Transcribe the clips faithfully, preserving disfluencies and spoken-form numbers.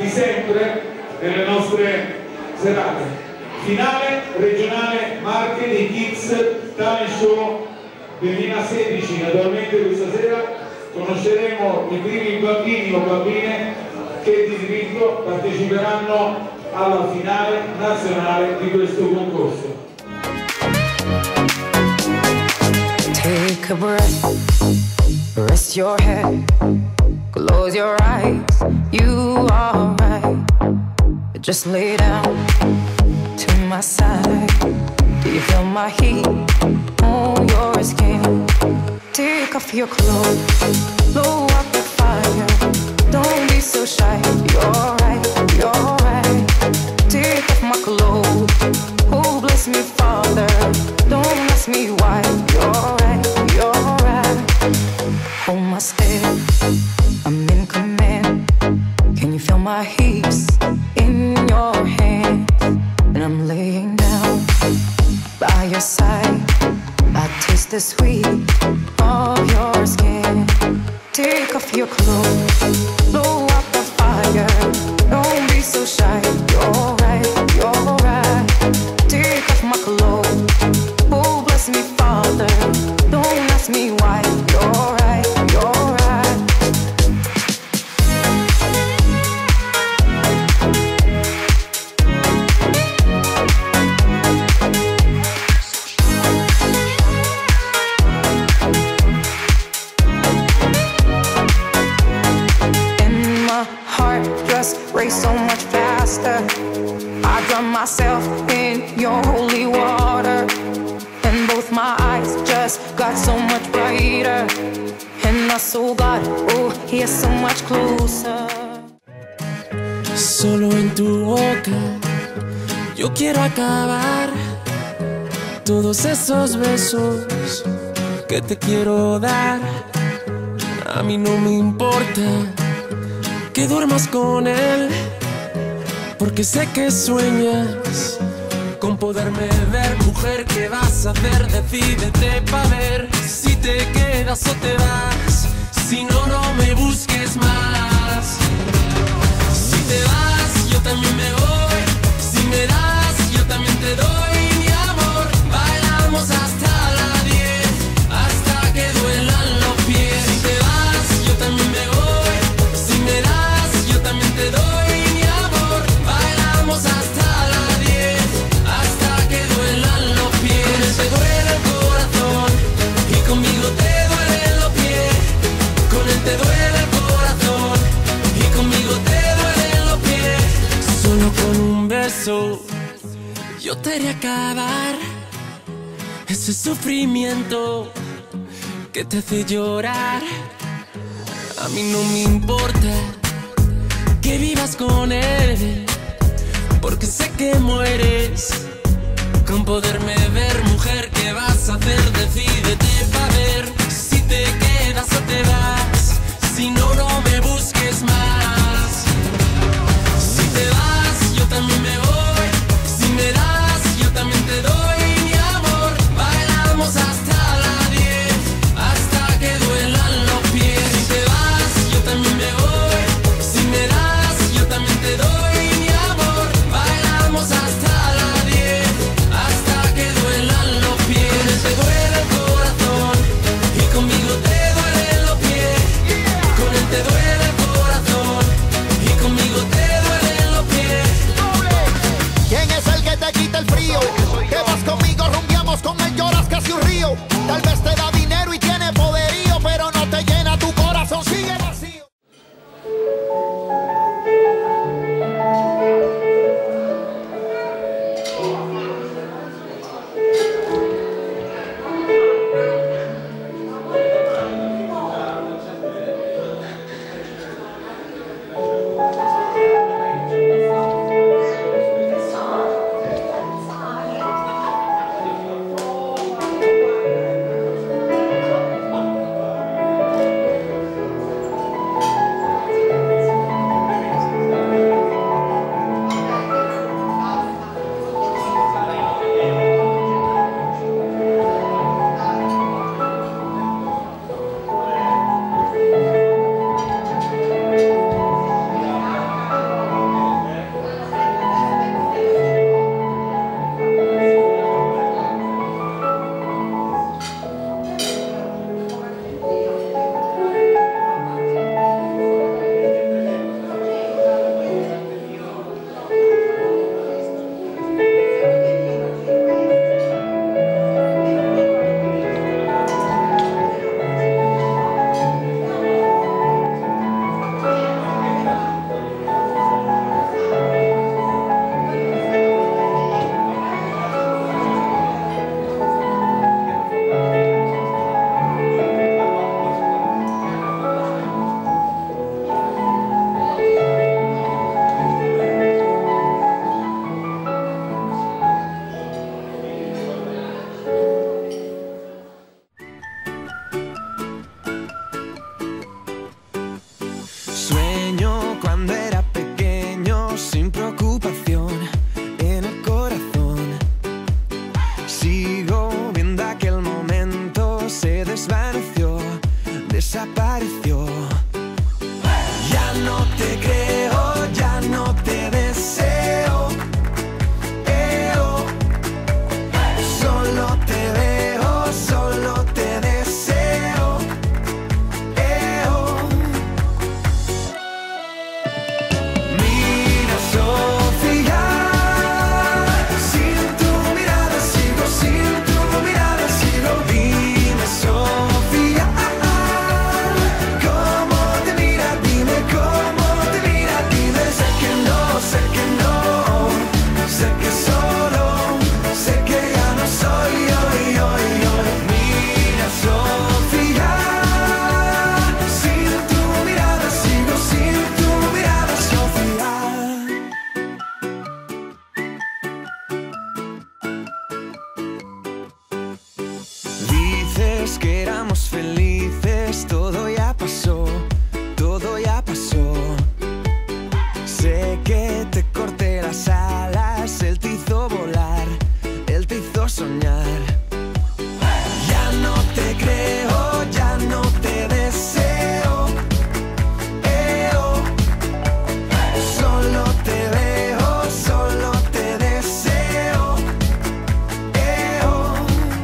di sempre nelle nostre serate. Finale regionale Marche dei Kids Talent Show duemilasedici. Naturalmente questa sera conosceremo i primi bambini o bambine che di diritto parteciperanno alla finale nazionale di questo concorso. Take a breath, rest your head, close your eyes, you are right. Just lay down to my side. Do you feel my heat on your skin? Take off your clothes, blow up the fire. Don't be so shy, you're right, you're right. Take off my clothes, oh bless me Father. Don't ask me why, you're right, you're right. Hold my step, I'm in command. Can you feel my heat in your hands? And I'm laying down by your side. I taste the sweet of your skin. Take off your clothes, blow up the fire. Don't be so shy, you're right, you're right. Take off my clothes, oh bless me Father. Don't ask me why, you're right, you're right. And my heart just race so much faster. I drown myself in your holy water. And both my eyes just got so much brighter. And I saw God, oh, He is so much closer. Solo en tu boca yo quiero acabar todos esos besos que te quiero dar. A mí no me importa que duermas con él, porque sé que sueñas con poderme ver. Mujer, ¿qué vas a hacer? Decídete pa' ver si te quedas o te vas. Si no, no me busques más. Si te vas, yo también me voy. Si me das, yo también te doy. Mi amor, bailamos hasta las diez, hasta que duelan los pies. Si te vas, yo también me voy. Si me das, yo también te doy. Mi amor, bailamos hasta las diez, hasta que duelan los pies. Con él te duele el corazón y conmigo te duelen los pies. Con él te duele el corazón y conmigo te duelen los pies. Solo con un beso yo te haré acabar ese sufrimiento que te hace llorar. A mí no me importa que vivas con él, porque sé que mueres con poderme ver. Mujer, ¿qué vas a hacer? Decídete pa' ver si te quedas o te vas. Si no, no me busques más. Si te vas, yo también me voy. Si me das, yo también te doy. Mi amor, bailamos hasta las diez, hasta que duelan los pies. Si te vas, yo también me voy. Si me das, yo también te doy. Mi amor, bailamos hasta las diez, hasta que duelan los pies. Con él te duele el corazón y conmigo te duelen los pies. Con él te duele el corazón y conmigo te duelen los pies. ¿Quién es el que te quita el frío? Que vas conmigo, rumbiamos, con él lloras casi un río. Tal vez te da dinero y tiene poderío, pero no te llena, tu corazón sigue vacío. dices que éramos felices, todo ya pasó, todo ya pasó. Sé que te corté las alas, él te hizo volar, él te hizo soñar. Ya no te creo, ya no te deseo, eh, oh. Solo te veo, solo te deseo, eh, oh.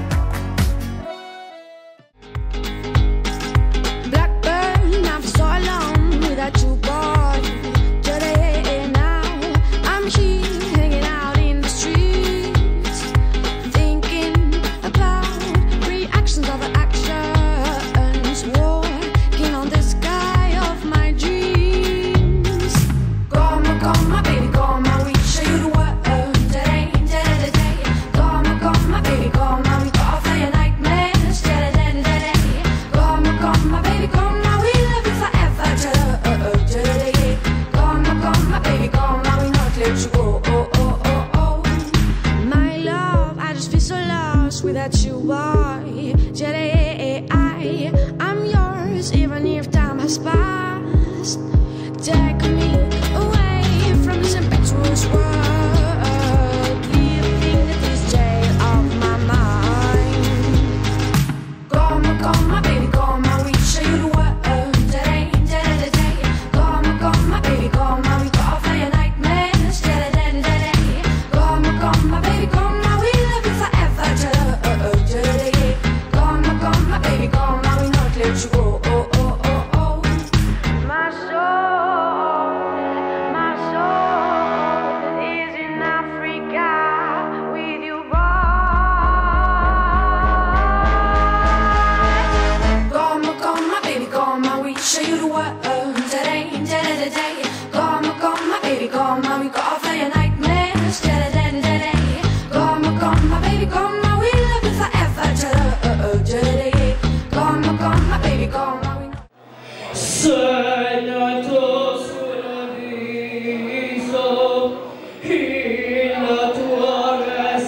Blackburn, after so long without you, boy. Today now I'm here hanging out in the streets, thinking about reactions of actions, walking on the sky of my dreams. Come on, come on, baby, come on, we show you the world today, today, today. Come on, come on, baby, come on, we go off for your nightmares today, today, today. Come on, come on, baby, come on, we love you forever today, today. Come on, come on, baby, come on, we not let you go, oh, oh, oh, oh. My love, I just feel so lost without you, boy. Today, I, I'm yours, even if time has passed. Take me away from this impetuous world, living in this jail of my mind. Come on, come on, baby, come on, we show you the world today, today, today. Come on, come on, baby, come on, we go off for your nightmares today, today, today. Come on, come on, baby, come on, we love you forever today, today. Come on, come on, baby, come on, we not let you go, oh, oh, oh, oh. My soul, my soul is in Africa with you, boy. Come on, come on, baby, come on, we show you the world today, today, today. Come on, come on, baby, come on, we go off for your nightmares today, today, today. Come on, come on, baby, come on, we love you forever today, today. Come on, come on, baby, come on, we Sei nato sul viso, il tuo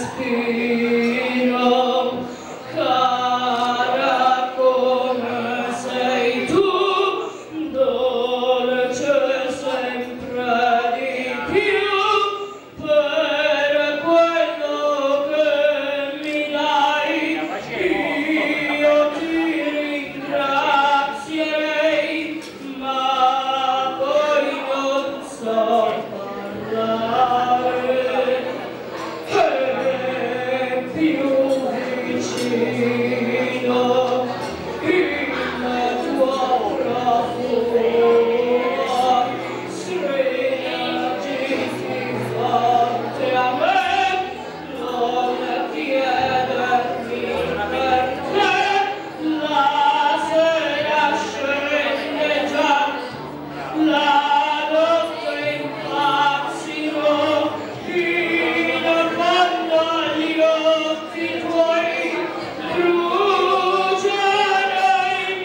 respiro, cara come sei tu, dolce sempre di più, per quello che mi dai, io ti ringrazierei. Ma poi non so parlare, è più vicino il tuo profumo, stringiti forte a me, non chiedermi perché, la sera scende già, la notte impazzirò, fino a quando gli occhi tuoi bruciano i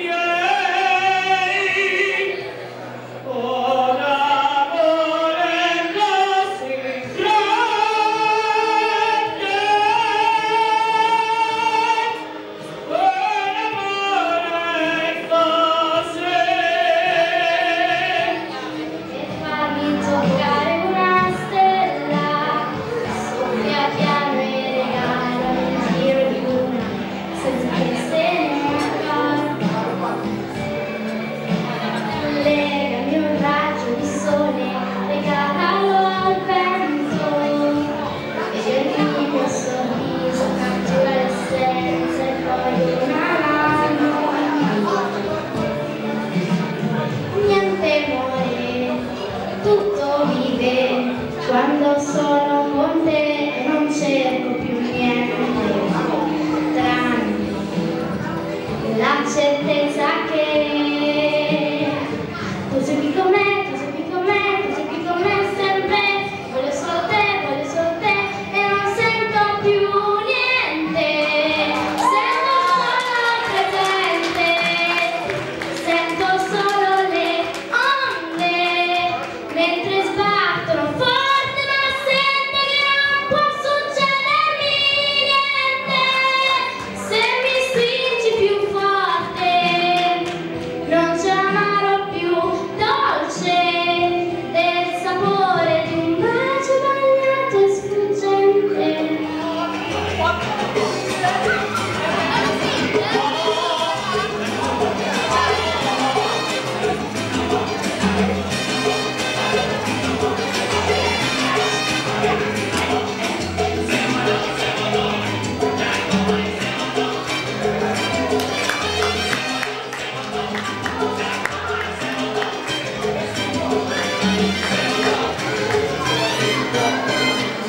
miei. Un amore così grande, un amore così. Fammi toccare una stella, soffia piano e regala un giro di luna, senza che se ne accorga. Legami un raggio di sole, regalalo al vento, e il mio sorriso cattura l'essenza e poi una mano. Niente muore, tutto vive, quando sono con te non cerco più niente, tranne la certezza che tu sei qui con me, tu sei qui con me, tu sei qui con me sempre, voglio solo te, voglio solo te e non sento più niente, sento solo il presente, sento solo le onde, mentre sbattono forte ma sento che non può succedermi.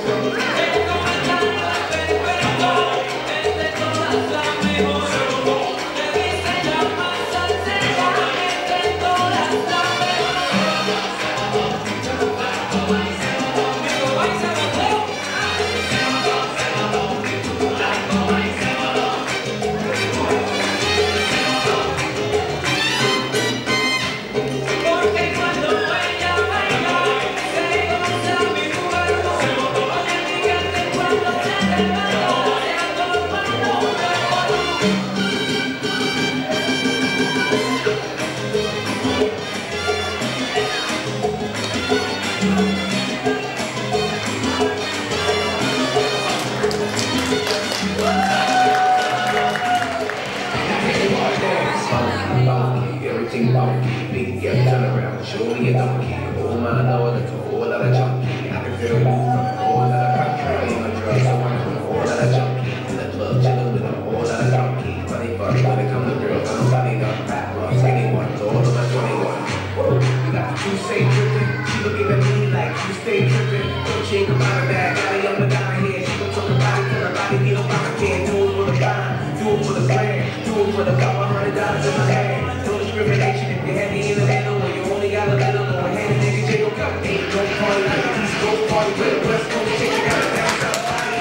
Everything funky, big girl turn around, show me a donkey. Oh my lord, that's a whole lot of junkie. I can feel you from a whole lot of country. I'm a drug, so I'm a whole lot of junkie. In the club, chillin' with a whole lot of donkey. Funny funny, when it comes to girls, I'm funny, got fat ones, anyone, all of my twenty-one. You got the two say trippin', she looking at me like you stay trippin'. Don't shake about her bag, got a young Madonna here. She gon' talk about it till her body get on my can. Do it for the dime, do it for the grand, do it for the couple hundred dollars in my hand. Discrimination if you're heavy in the middle or you only got a little, go ahead and nigga jiggle cup. Ain't no party like the East Coast party with the West Coast chicken out of that stuff.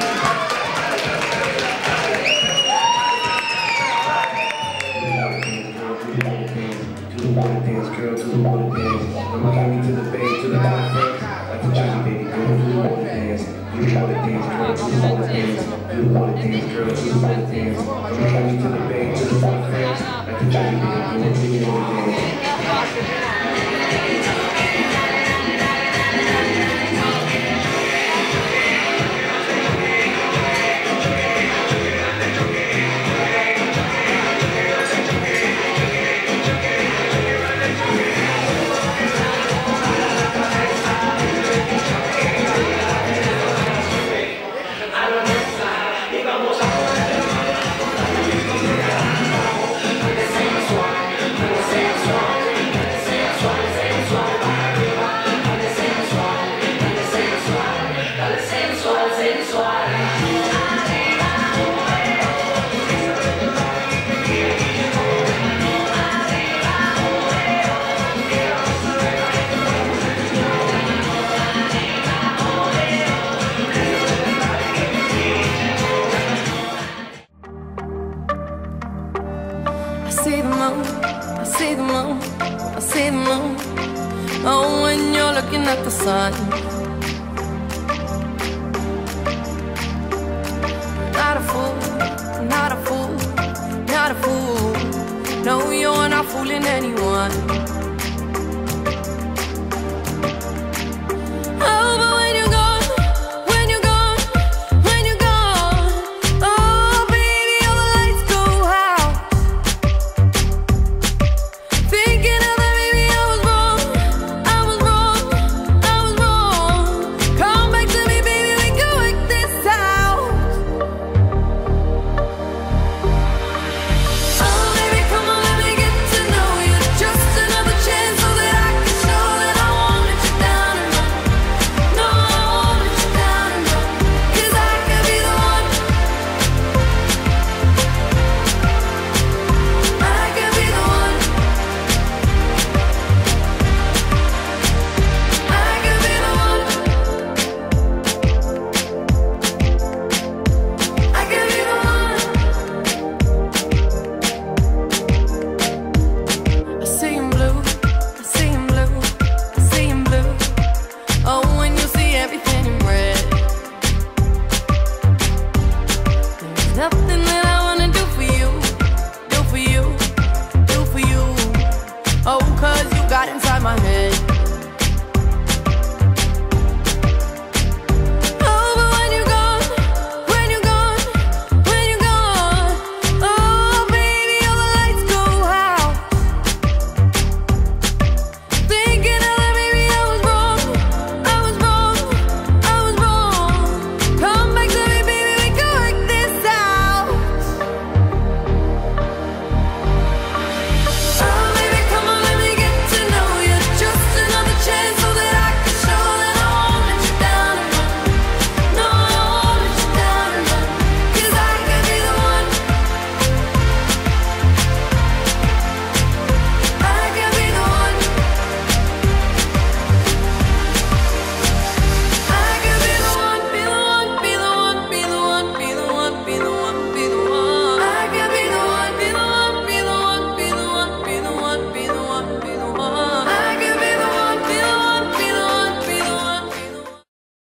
Do the water dance, girl, do the water dance. From Miami to the Bay to the Conference, like the Jersey baby girl, do the water dance. Do the water dance, girl, do the water dance. Do the water dance, girl, do the water dance. From Miami to the Bay to the Conference, like the Jersey baby girl, do the water dance. I see the moon, I see the moon. Oh, when you're looking at the sun.